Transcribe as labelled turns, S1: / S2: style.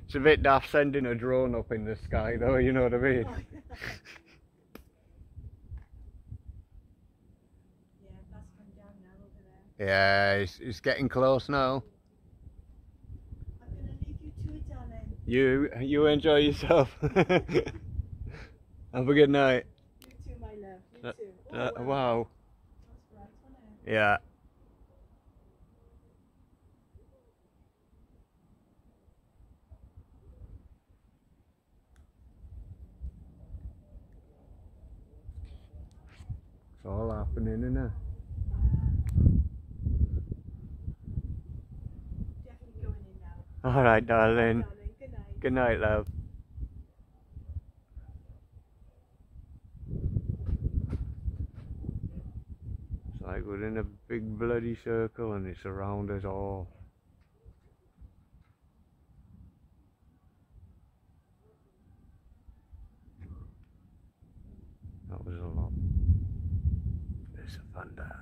S1: It's a bit daft sending a drone up in the sky though, you know what I mean?
S2: Oh, yeah. Yeah, that's come down now over there.
S1: Yeah, it's getting close now.
S2: I'm going to leave you to it, darling.
S1: You enjoy yourself. Have a good night.
S2: You too, my love. You too. Oh,
S1: Wow.
S2: that's bright, wasn't it?
S1: Yeah. It's all happening, isn't it?
S2: Definitely going in now.
S1: Alright,
S2: Bye,
S1: darling.
S2: darling. Good night.
S1: Good night, love. It's like we're in a big bloody circle and it's around us all. That was a lot. There's a thunder.